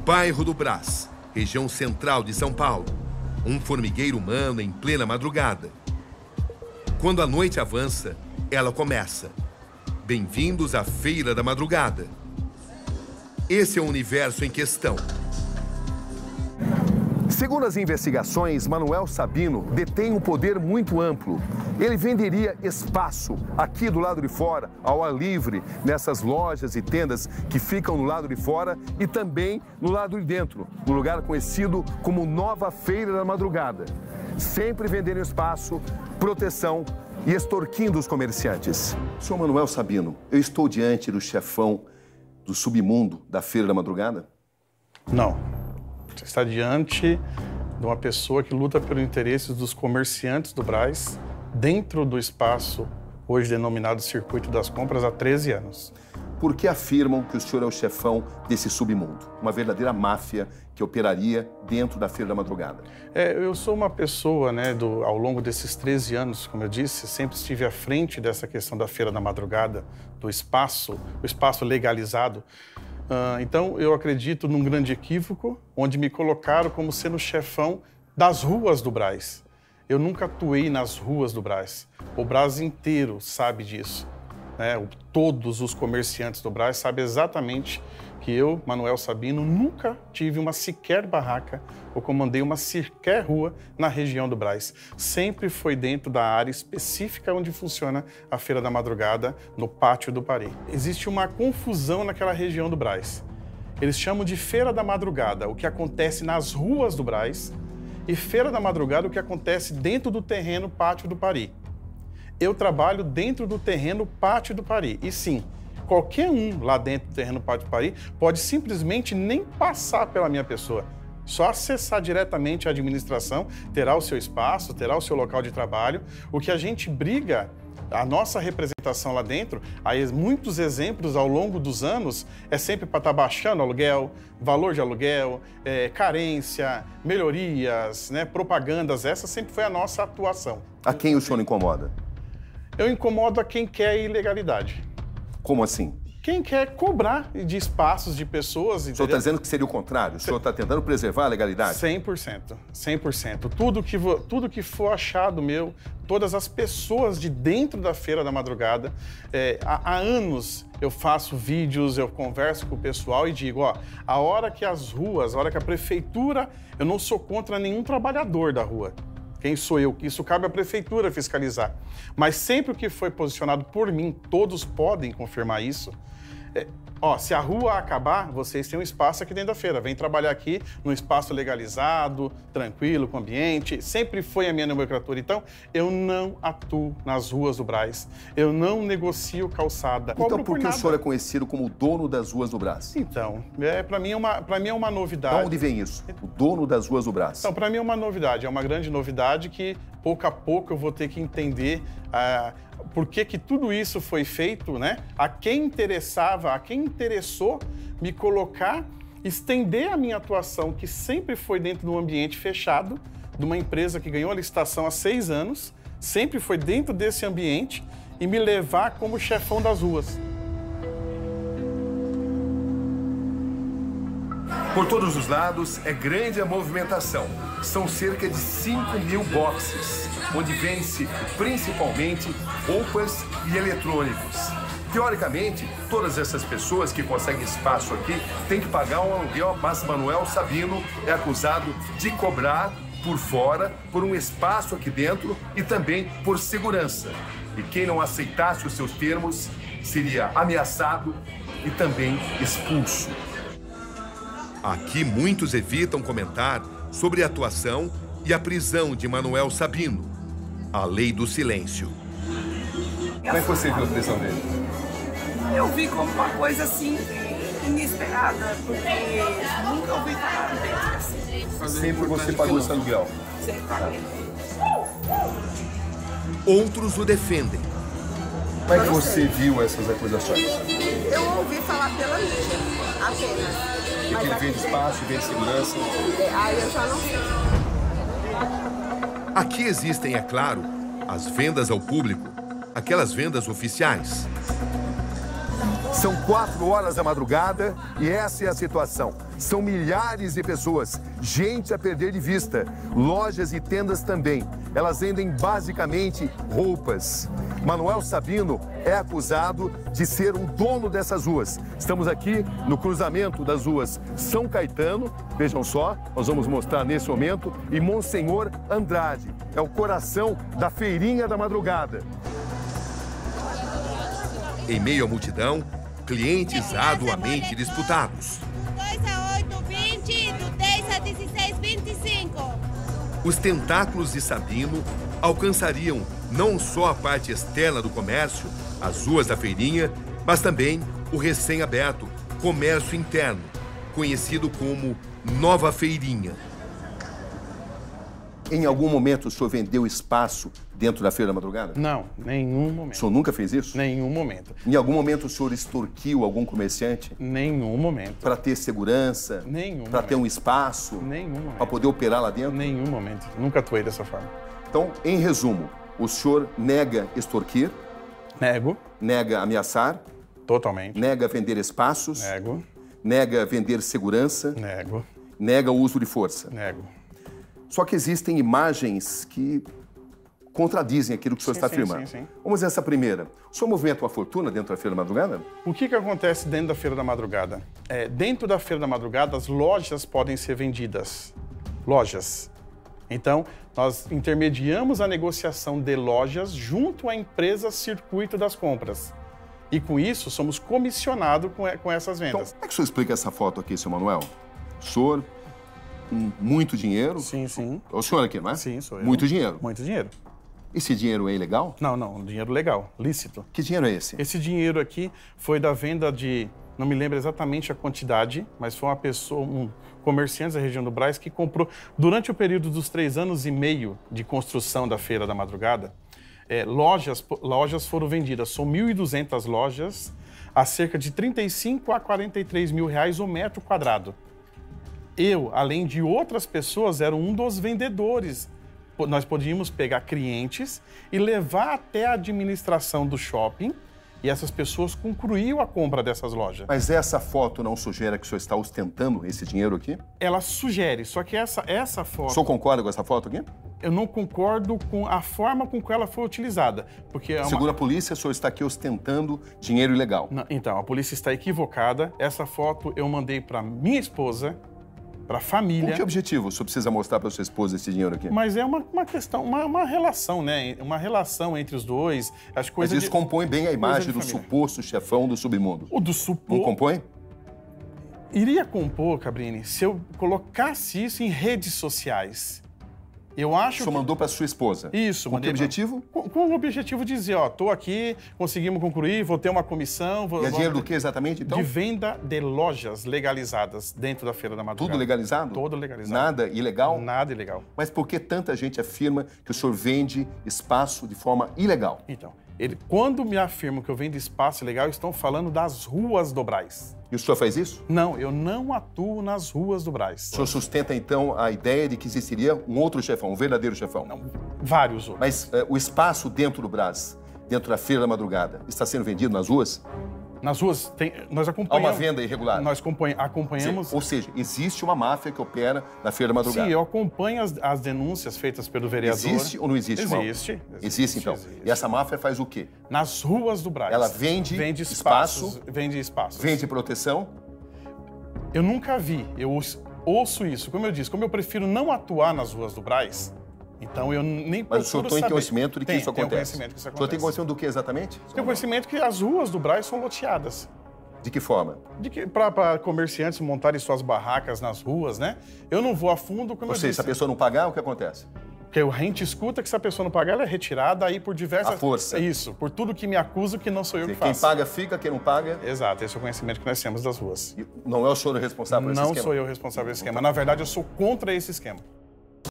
Bairro do Brás, região central de São Paulo. Um formigueiro humano em plena madrugada. Quando a noite avança, ela começa. Bem-vindos à Feira da Madrugada. Esse é o universo em questão. Segundo as investigações, Manuel Sabino detém um poder muito amplo. Ele venderia espaço aqui do lado de fora, ao ar livre, nessas lojas e tendas que ficam no lado de fora e também no lado de dentro, no lugar conhecido como Nova Feira da Madrugada. Sempre vendendo espaço, proteção e extorquindo os comerciantes. Senhor Manuel Sabino, eu estou diante do chefão do submundo da Feira da Madrugada? Não. Você está diante de uma pessoa que luta pelos interesses dos comerciantes do Brás dentro do espaço hoje denominado Circuito das Compras há 13 anos. Por que afirmam que o senhor é o chefão desse submundo? Uma verdadeira máfia que operaria dentro da Feira da Madrugada. Eu sou uma pessoa, ao longo desses 13 anos, como eu disse, sempre estive à frente dessa questão da Feira da Madrugada, do espaço, o espaço legalizado. Então, eu acredito num grande equívoco, onde me colocaram como sendo chefão das ruas do Brás. Eu nunca atuei nas ruas do Brás. O Brás inteiro sabe disso. Todos os comerciantes do Brás sabem exatamente que eu, Manuel Sabino, nunca tive uma sequer barraca ou comandei uma sequer rua na região do Brás. Sempre foi dentro da área específica onde funciona a Feira da Madrugada, no Pátio do Pari. Existe uma confusão naquela região do Brás. Eles chamam de Feira da Madrugada, o que acontece nas ruas do Brás, e Feira da Madrugada, o que acontece dentro do terreno Pátio do Pari. Eu trabalho dentro do terreno Pátio do Pari. E sim, qualquer um lá dentro do terreno Pátio do Pari pode simplesmente nem passar pela minha pessoa. Só acessar diretamente a administração, terá o seu espaço, terá o seu local de trabalho. O que a gente briga, a nossa representação lá dentro, aí muitos exemplos ao longo dos anos, é sempre para estar baixando aluguel, valor de aluguel, carência, melhorias, propagandas. Essa sempre foi a nossa atuação. A quem o senhor incomoda? Eu incomodo a quem quer ilegalidade. Como assim? Quem quer cobrar de espaços de pessoas... O senhor está dizendo que seria o contrário? O senhor está tentando preservar a legalidade? 100%. 100%. Tudo que for achado meu, todas as pessoas de dentro da Feira da Madrugada, há anos eu faço vídeos, eu converso com o pessoal e digo, a hora que as ruas, a hora que a prefeitura... Eu não sou contra nenhum trabalhador da rua. Quem sou eu? Isso cabe à prefeitura fiscalizar. Mas sempre o que foi posicionado por mim, todos podem confirmar isso. Se a rua acabar, vocês têm um espaço aqui dentro da feira. Vem trabalhar aqui num espaço legalizado, tranquilo, com ambiente. Sempre foi a minha nomenclatura. Então, eu não atuo nas ruas do Brás. Eu não negocio calçada. Então, por que o senhor é conhecido como o dono das ruas do Brás? Então, para mim é uma novidade. De onde vem isso? O dono das ruas do Brás? Então, para mim é uma novidade. É uma grande novidade que, pouco a pouco, eu vou ter que entender por que tudo isso foi feito, a quem interessava, a quem interessou me colocar, estender a minha atuação, que sempre foi dentro de um ambiente fechado, de uma empresa que ganhou a licitação há 6 anos, sempre foi dentro desse ambiente, e me levar como chefão das ruas. Por todos os lados é grande a movimentação. São cerca de 5.000 boxes, onde vende-se principalmente roupas e eletrônicos. Teoricamente, todas essas pessoas que conseguem espaço aqui têm que pagar um aluguel, mas Manuel Sabino é acusado de cobrar por fora, por um espaço aqui dentro e também por segurança. E quem não aceitasse os seus termos seria ameaçado e também expulso. Aqui muitos evitam comentar sobre a atuação e a prisão de Manuel Sabino. A lei do silêncio. Como é que você viu a prisão dele? Eu vi como uma coisa assim, inesperada, porque nunca ouvi falar dele assim. Sempre você pagou esse aluguel? Sempre paguei. Outros o defendem. Como é que você viu essas acusações? Eu ouvi falar pela mídia, apenas. E que ele vende espaço, vende segurança? Aí eu já não sei. Aqui existem, é claro, as vendas ao público, aquelas vendas oficiais. São 4 horas da madrugada e essa é a situação. São milhares de pessoas, gente a perder de vista. Lojas e tendas também. Elas vendem basicamente roupas. Manuel Sabino é acusado de ser o dono dessas ruas. Estamos aqui no cruzamento das ruas São Caetano, vejam só, nós vamos mostrar nesse momento, e Monsenhor Andrade. É o coração da feirinha da madrugada. Em meio à multidão, clientes arduamente disputados. 2 a 8, 20, do 10 a 16, 25. Os tentáculos de Sabino alcançariam não só a parte externa do comércio, as ruas da feirinha, mas também o recém-aberto comércio interno, conhecido como Nova Feirinha. Em algum momento o senhor vendeu espaço dentro da Feira da Madrugada? Não, nenhum momento. O senhor nunca fez isso? Nenhum momento. Em algum momento o senhor extorquiu algum comerciante? Nenhum momento. Para ter segurança? Nenhum Para ter um espaço? Nenhum Para momento. poder operar lá dentro? Nenhum momento. Nunca atuei dessa forma. Então, em resumo, o senhor nega extorquir, Nego. nega ameaçar, Totalmente. nega vender espaços, Nego. nega vender segurança, Nego. nega o uso de força. Nego. Só que existem imagens que contradizem aquilo que o senhor está afirmando. Sim. Vamos essa primeira. O senhor movimenta uma fortuna dentro da Feira da Madrugada? O que acontece dentro da Feira da Madrugada? Dentro da Feira da Madrugada, as lojas podem ser vendidas. Lojas. Então, nós intermediamos a negociação de lojas junto à empresa Circuito das Compras. E com isso, somos comissionados com essas Então, vendas. como é que o senhor explica essa foto aqui, seu Manuel? O senhor com muito dinheiro. Sim. É o senhor aqui, não é? Sim, sou eu. Muito dinheiro. Muito dinheiro. Esse dinheiro é ilegal? Não, dinheiro legal, lícito. Que dinheiro é esse? Esse dinheiro aqui foi da venda de, não me lembro exatamente a quantidade, mas foi uma pessoa, um comerciante da região do Brás que comprou, durante o período dos 3 anos e meio de construção da Feira da Madrugada, lojas foram vendidas. São 1.200 lojas a cerca de 35 a 43 mil reais o metro quadrado. Eu, além de outras pessoas, era um dos vendedores. Nós podíamos pegar clientes e levar até a administração do shopping e essas pessoas concluíam a compra dessas lojas. Mas essa foto não sugere que o senhor está ostentando esse dinheiro aqui? Ela sugere, só que essa foto... O senhor concorda com essa foto aqui? Eu não concordo com a forma com que ela foi utilizada. Porque Segundo a polícia, o senhor está aqui ostentando dinheiro ilegal. Não, então, a polícia está equivocada. Essa foto eu mandei para minha esposa, para a família. Com que objetivo o senhor precisa mostrar para sua esposa esse dinheiro aqui? Mas é uma questão, uma relação, né? Uma relação entre os dois. As coisas Mas isso compõe bem a imagem do suposto chefão do submundo. O do suposto... Não compõe? Iria compor, Cabrini, se eu colocasse isso em redes sociais. Eu acho O senhor mandou para sua esposa? Isso. Com que objetivo? Com o objetivo de dizer, ó, tô aqui, conseguimos concluir, vou ter uma comissão... E é dinheiro do que exatamente, então? De venda de lojas legalizadas dentro da Feira da Madrugada. Tudo legalizado? Todo legalizado. Nada ilegal? Nada ilegal. Mas por que tanta gente afirma que o senhor vende espaço de forma ilegal? Então, quando me afirmam que eu vendo espaço ilegal, estão falando das ruas do Brás. E o senhor faz isso? Não, eu não atuo nas ruas do Brás. O senhor sustenta, então, a ideia de que existiria um outro chefão, um verdadeiro chefão? Não, vários outros. Mas o espaço dentro do Brás, dentro da Feira da Madrugada, está sendo vendido nas ruas? Nas ruas, nós Há acompanhamos... uma venda irregular? Nós acompanhamos... Ou seja, existe uma máfia que opera na Feira da Madrugada? Sim, eu acompanho as denúncias feitas pelo vereador. Existe ou não existe? Existe. Existe, então. Existe. E essa máfia faz o quê? Nas ruas do Brás. Ela vende espaços. espaço, Vende espaços. vende proteção? Eu nunca vi, eu ouço isso. Como eu disse, como eu prefiro não atuar nas ruas do Brás, então eu nem procuro Mas o senhor tem saber. conhecimento de que isso Tenho acontece? conhecimento que isso O senhor tem acontece. conhecimento do que exatamente? Tenho conhecimento que as ruas do Brás são loteadas. De que forma? Para comerciantes montarem suas barracas nas ruas, né? Eu não vou a fundo, como Ou eu seja, disse. se a pessoa não pagar, o que acontece? Porque a gente escuta que se a pessoa não pagar, ela é retirada aí por diversas... À força. É isso, por tudo que me acuso que não sou eu que Quem faço. paga fica, quem não paga... Exato, esse é o conhecimento que nós temos das ruas. Não é o senhor o responsável por esse Não esquema? sou eu responsável pelo esquema. Na verdade, eu sou contra esse esquema.